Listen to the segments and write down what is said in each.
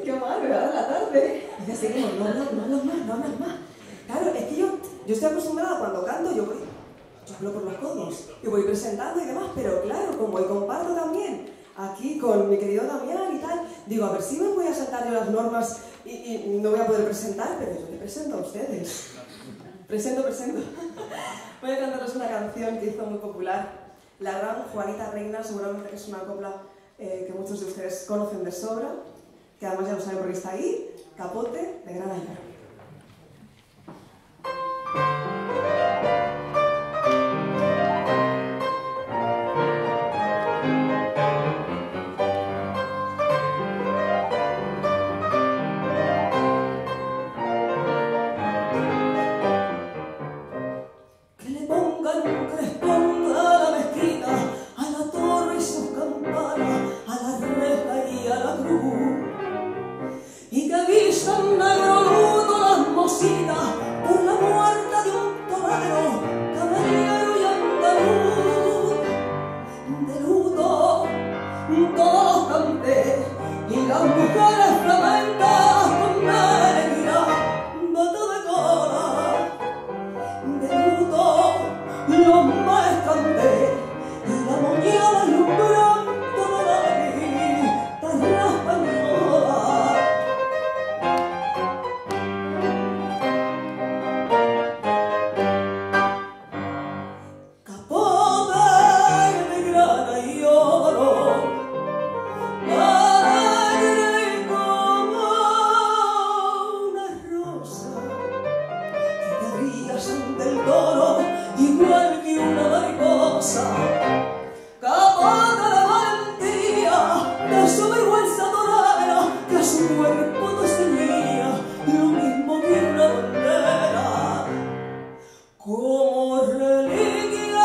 qué mal, me va a dar la tarde. Y así como, no hablas más. Claro, es que yo estoy acostumbrada cuando canto, yo hablo por los codos y voy presentando y demás, pero claro, como hoy comparto también aquí con mi querido Damián y tal, digo, a ver si me voy a saltar yo las normas y no voy a poder presentar, pero yo te presento a ustedes. Presento. Voy a cantaros una canción que hizo muy popular la gran Juanita Reina, seguramente que es una copla que muchos de ustedes conocen de sobra, que además ya lo saben porque está ahí, Capote de Gran Ayer. Y que vistan negro luto las mocitas por la muerte de un torero, caballero y andaluz. De luto todos canté y las mujeres flamencas con negra bata de cola. De luto los más canté y la moñada y un blanco de la guitarra española. Del toro, igual que una mariposa, capaz de la valentía de su vergüenza torera, que a su cuerpo no ceñía lo mismo que una bandera. Como reliquia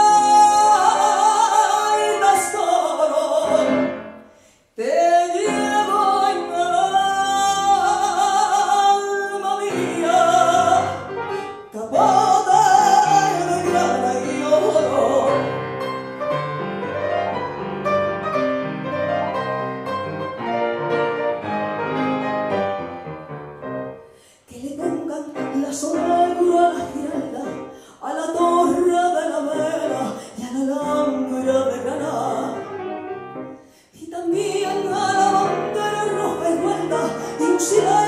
y tesoro te llevo en el alma mía, Capote de grana y oro. Que le pongan la sonagura a la giralda, a la torre de la vela y a la lámpara de Granada, y también a la bandera roja y vuelta y un silencio